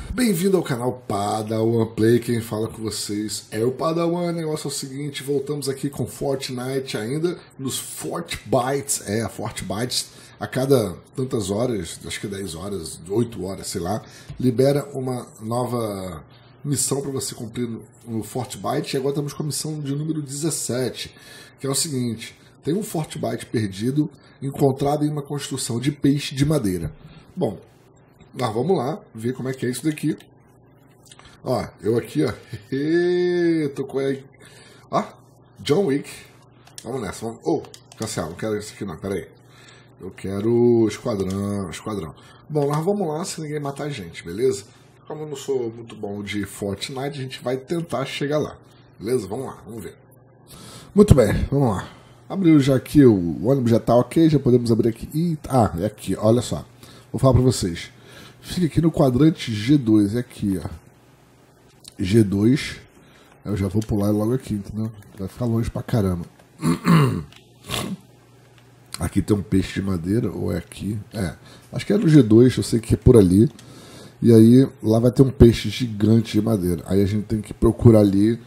Bem-vindo ao canal Padawan Play, quem fala com vocês é o Padawan. O negócio é o seguinte, voltamos aqui com Fortnite ainda, nos Fortbytes, Fortbytes, a cada tantas horas, acho que 10 horas, 8 horas, sei lá, libera uma nova missão para você cumprir no Fortbyte, e agora estamos com a missão de número 17, que é o seguinte, tem um Fortbyte perdido, encontrado em uma construção de peixe de madeira. Bom, mas vamos lá, ver como é que é isso daqui. Ó, eu aqui, ó. Tô com aí. Ó, John Wick. Vamos nessa, vamos. Oh, cancela, não quero isso aqui não, pera aí. Eu quero esquadrão. Bom, nós vamos lá se ninguém matar a gente, beleza? Como eu não sou muito bom de Fortnite, a gente vai tentar chegar lá. Beleza? Vamos lá, vamos ver. Muito bem, vamos lá. Abriu já aqui, o ônibus já tá ok, já podemos abrir aqui. É aqui, olha só. Vou falar pra vocês. Fica aqui no quadrante G2, é aqui, ó. G2. Eu já vou pular logo aqui, entendeu? Vai ficar longe pra caramba. Aqui tem um peixe de madeira, ou é aqui? Acho que é no G2, eu sei que é por ali. E aí, lá vai ter um peixe gigante de madeira. Aí a gente tem que procurar ali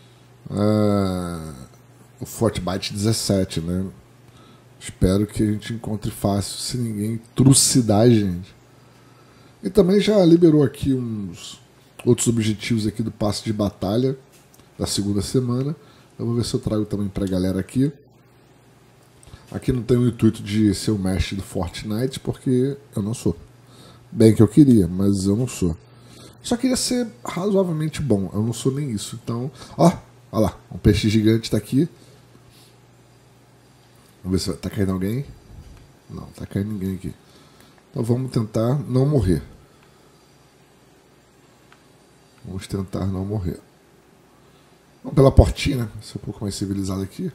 o Fortbyte 17, né? Espero que a gente encontre fácil, se ninguém trucidar a gente. E também já liberou aqui uns outros objetivos aqui do passe de batalha da segunda semana. Eu vou ver se eu trago também pra galera aqui. Aqui não tem o intuito de ser o mestre do Fortnite, porque eu não sou. Bem que eu queria, mas eu não sou. Só queria ser razoavelmente bom, eu não sou nem isso. Então, olha lá, um peixe gigante tá aqui. Vamos ver se tá caindo alguém. Não, tá caindo ninguém aqui. Então vamos tentar não morrer. Vamos tentar não morrer. Vamos pela portinha, né? Ser um pouco mais civilizado aqui.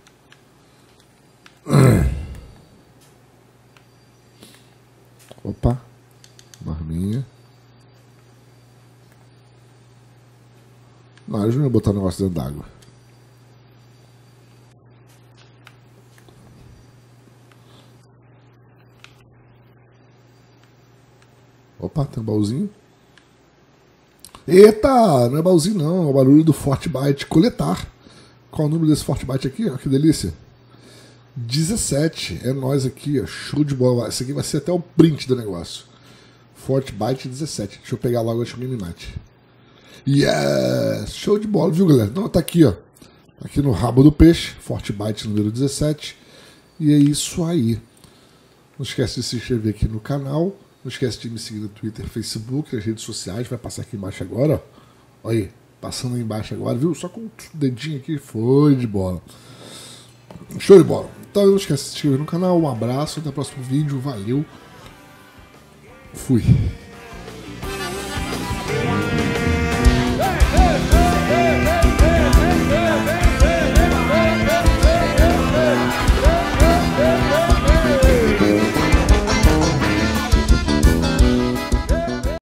Opa. Marminha. Não, eu não ia botar o negócio dentro d'água. Opa, tem um baúzinho. Eita, não é baúzinho não, é o barulho do Fortbyte coletar. Qual é o número desse Fortbyte aqui? Ó, que delícia. 17, é nós aqui, ó, show de bola. Esse aqui vai ser até o print do negócio. Fortbyte 17, deixa eu pegar logo antes que me mate. Yes, show de bola, viu galera? Não, tá aqui, ó. Tá aqui no rabo do peixe, Fortbyte número 17. E é isso aí. Não esquece de se inscrever aqui no canal. Não esquece de me seguir no Twitter, Facebook, nas redes sociais. Vai passar aqui embaixo agora, ó. Olha aí, passando aí embaixo agora, viu? Só com um dedinho aqui, foi de bola. Show de bola. Então não esquece de se inscrever no canal. Um abraço, até o próximo vídeo. Valeu. Fui.